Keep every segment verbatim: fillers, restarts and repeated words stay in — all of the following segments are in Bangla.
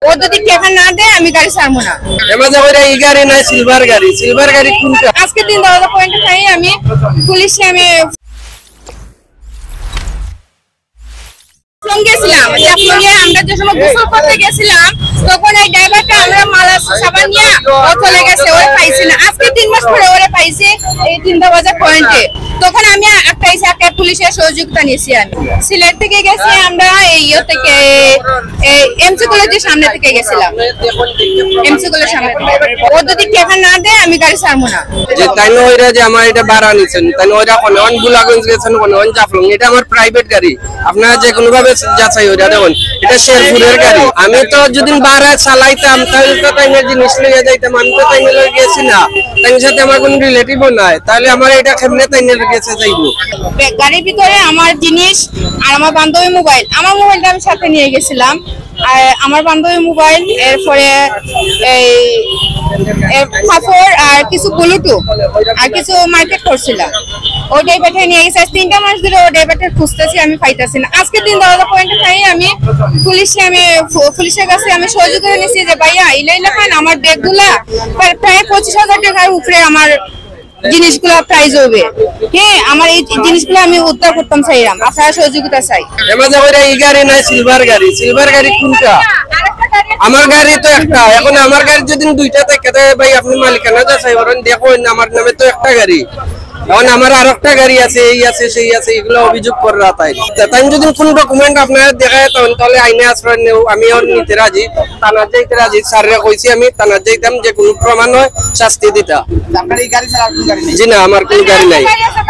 ও যদি টাকা না দেয় আমি গাড়ি ছাড়বো না। এমাজে কইরা এই গাড়ি না সিলভার গাড়ি, সিলভার গাড়ি কোনটা? আজকে দিন দরজা পয়েন্টে খাই আমি পুলিশে আমি ফোন গেছিলাম, জাফলংয়ে আমরা যে সময় গোসল করতে গেছিলাম তখন এই ড্রাইভারটা আমরা মালা সাবান নিয়ে ও চলে গেছে, ওরে পাইছি না। আজকে তিন মাস পরে ওরে পাইছি এই তিন দরজা পয়েন্টে। তখন আমি একটা এসে একটা পুলিশের সহযোগিতা নিয়েছি। আমি সিলেট থেকে গেছি, আমরা এই ইয়ে থেকে এই এমসি কলেজের সামনে থেকে গেছিলাম, এমসি কলেজের সামনে থেকে। ও যদি টাকা না দেয় আমি গাড়ি ছাড়বো না। যে তাই ওইরা যে আমার এটা ভাড়া নিছেন, তাই ওইরা কোন অন বুলাগঞ্জ গেছেন, কোন অন জাফলং, এটা আমার প্রাইভেট গাড়ি। আপনারা যে কোনো ভাবে যাচাই ওইরা দেখুন, এটা শেরপুরের গাড়ি। আমি তো যদি ভাড়া চালাইতাম তাহলে তো টাইমের জিনিস লিয়ে যাইতাম। আমি তো টাইমে লয়ে গেছি না, তাইর সাথে আমার কোনো রিলেটিভও নাই, তাহলে আমার এটা কেমনে টাইমের গেছে যাইবো? গাড়ির ভিতরে আমার জিনিস আর আমার বান্ধবী মোবাইল, আমার মোবাইলটা আমি সাথে নিয়ে গেছিলাম। আর আমার বান্ধবী মোবাইল, এরপরে এই কাপড় আর কিছু ব্লুটুথ আর কিছু মার্কেট করছিলাম, ওই ড্রাইভারটা নিয়ে গেছে। তিনটা মাস ধরে ওই ড্রাইভারটা খুঁজতেছি, আমি পাইতেছি না। আজকে দিন দরজা পয়েন্টে খাই আমি পুলিশে আমি পুলিশের কাছে আমি সহযোগিতা নিয়েছি যে ভাইয়া ইলাইলা খান আমার ব্যাগগুলা প্রায় পঁচিশ হাজার টাকার উপরে আমার জিনিসগুলো প্রাইস হবে। হ্যাঁ, আমার এই জিনিসগুলো আমি উদ্ধার করতাম চাইলাম, আপনারা সহযোগিতা চাই। এমাজে কইরা এই গাড়ি না সিলভার গাড়ি, সিলভার গাড়ি কোনটা? আমার গাড়ি তো একটা। এখন আমার গাড়ি যদি দুইটা থাকে ভাই আপনি মালিকানা যাচাই করেন, দেখুন আমার নামে তো একটা গাড়ি। এখন আমার আর একটা গাড়ি আছে, এই আছে সেই আছে, এগুলো অভিযোগ করে তাই তাই যদি কোন ডকুমেন্ট আপনারা দেখায় তখন তাহলে আইনে আশ্রয় নেও, আমিও নিতে রাজি, থানার যাইতে রাজি। স্যাররে কইছি আমি থানার যাইতাম, যে কোনো প্রমাণ হয় শাস্তি দিতা। আপনার এই গাড়ি ছাড়া আর কোনো গাড়ি নেই? জি না, আমার কোনো গাড়ি নাই।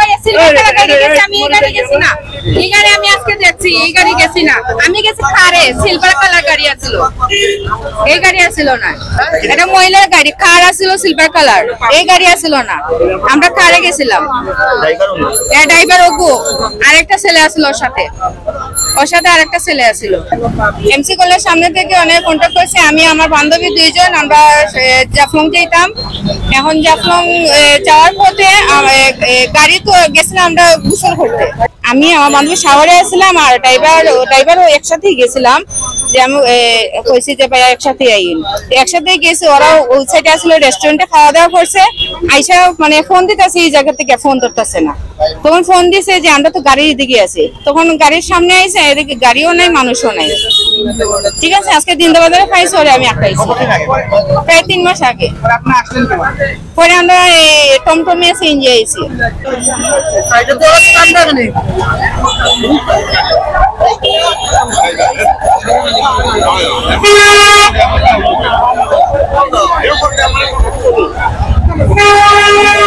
আমি আজকে দেখছি এই গাড়ি গেছি না, আমি গেছি কারে, সিলভার কালার গাড়ি আছিল, এই গাড়ি আছিল না। এটা মহিলার গাড়ি, কার আছিল সিলভার কালার, এই গাড়ি আছিল না। আমরা কারে গেছিলাম, ড্রাইভার ওগো আরেকটা ছেলে আছিল ওর সাথে, ওর সাথে আরেকটা ছেলে আছিল। এমসি কলেজের সামনে থেকে অনেক কন্ট্যাক্ট করেছে। আমি আমার বান্ধবী দুইজন আমরা জাফলং যেতাম। এখন জাফলং যাওয়ার পথে গাড়ি তো গেছিলাম আমরা গোসল করতে, আমি আমার বান্ধবী শাওয়ারে আসছিলাম আর ড্রাইভার ড্রাইভারও একসাথেই গেছিলাম। যে আমি কইছি যে ভাই একসাথে আইন, একসাথে গেছি। ওরা ওই সাইডে আসলে রেস্টুরেন্টে খাওয়া দাওয়া করছে, আইসা মানে ফোন দিতেছে, এই জায়গা থেকে ফোন ধরতেছে না। তখন ফোন দিছে যে আমরা তো গাড়ির দিকে আছি, তখন গাড়ির সামনে আইসে, এদিকে গাড়িও নাই মানুষও নাই। ঠিক আছে, আজকে দিন বাজারে খাইছি, ওরে আমি আটকাইছি প্রায় তিন মাস আগে। পরে আমরা এই টমটমে সিএনজি আইছি। Yeah.